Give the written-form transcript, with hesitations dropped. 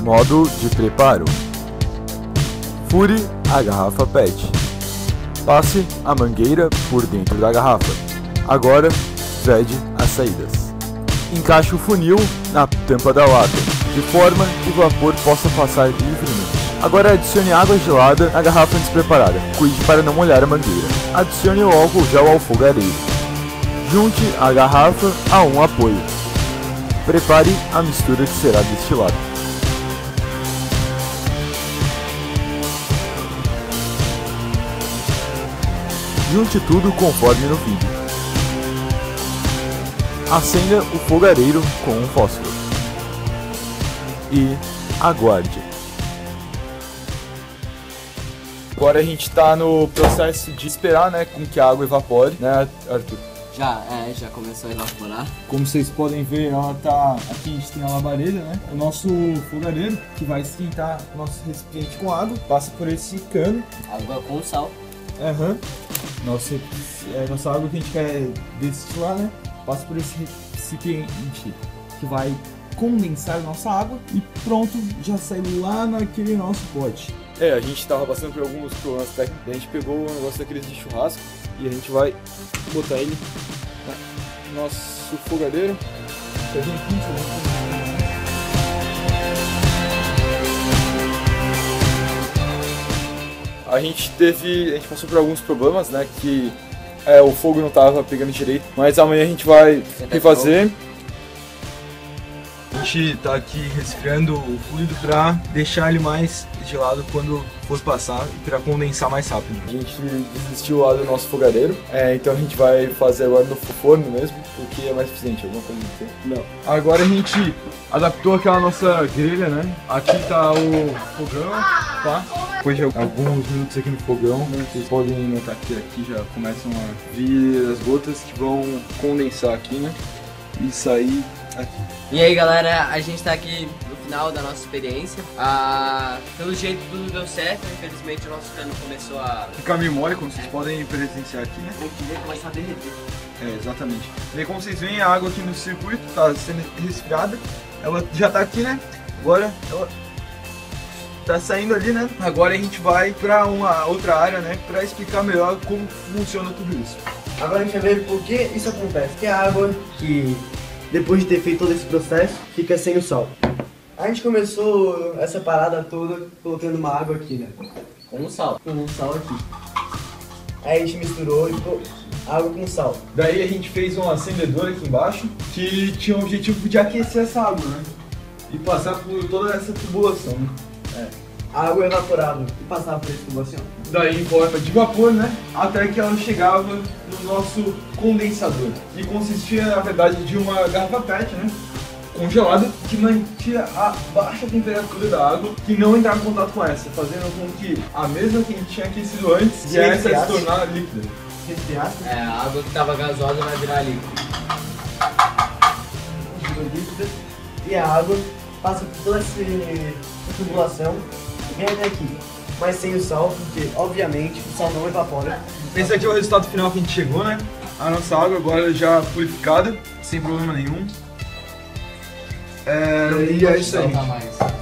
Modo de preparo. Fure a garrafa PET. Passe a mangueira por dentro da garrafa. Agora, vede as saídas. Encaixe o funil na tampa da lata, de forma que o vapor possa passar livremente. Agora adicione água gelada na garrafa antes preparada. Cuide para não molhar a mangueira. Adicione o álcool gel ao fogareiro. Junte a garrafa a um apoio. Prepare a mistura que será destilada. Junte tudo conforme no vídeo. Acenda o fogareiro com um fósforo. E aguarde. Agora a gente está no processo de esperar, né, com que a água evapore, né, Arthur? Já começou a evaporar. Como vocês podem ver, ela tá... Aqui a gente tem a labareda, né? O nosso fogareiro, que vai esquentar o nosso recipiente com água, passa por esse cano. Água com sal. Nossa água que a gente quer destilar, né? Passa por esse recipiente que vai condensar a nossa água e pronto, já saiu lá naquele nosso pote. A gente tava passando por alguns problemas técnicos, a gente pegou o negócio daqueles de churrasco e a gente vai botar ele no nosso fogareiro. A gente passou por alguns problemas, né, que o fogo não tava pegando direito, mas amanhã a gente vai refazer. A gente tá aqui resfriando o fluido para deixar ele mais gelado quando for passar e para condensar mais rápido. A gente desistiu lá do nosso fogareiro, então a gente vai fazer agora no forno mesmo, porque é mais eficiente, alguma coisa assim. Não. Agora a gente adaptou aquela nossa grelha, né? Aqui tá o fogão, tá? Depois de alguns minutos aqui no fogão, vocês podem notar que aqui já começam a vir as gotas que vão condensar aqui, né? E sair aqui. E aí galera, a gente tá aqui no final da nossa experiência. Pelo jeito tudo deu certo, infelizmente o nosso cano começou a ficar meio mole, como vocês podem presenciar aqui, né? Vai começar a derreter. Exatamente. E aí, como vocês veem, a água aqui no circuito tá sendo resfriada. Ela já tá aqui, né? Agora ela tá saindo ali, né? Agora a gente vai pra uma outra área, né? Pra explicar melhor como funciona tudo isso. Agora a gente vai ver por que isso acontece. Que a água que, depois de ter feito todo esse processo, fica sem o sal. A gente começou essa parada toda colocando uma água aqui, né? Com sal. Com sal aqui. Aí a gente misturou e ficou água com sal. Daí a gente fez um acendedor aqui embaixo que tinha o objetivo de aquecer essa água, né? E passar por toda essa tubulação, né? A água evaporava e passava por essa tubulação. Daí em forma de vapor, né? Até que ela chegava no nosso condensador. Que consistia, na verdade, de uma garrafa PET, né? Congelada, que mantinha a baixa temperatura da água, que não entrava em contato com essa, fazendo com que a mesma que a gente tinha aquecido antes viesse a se tornar líquida. A água que estava gasosa vai virar líquida. E a água passa por toda essa tubulação e vem até aqui. Mas sem o sal, porque obviamente o sal não evapora. Esse aqui é o resultado final que a gente chegou, né? A nossa água agora já purificada, sem problema nenhum. E é isso aí.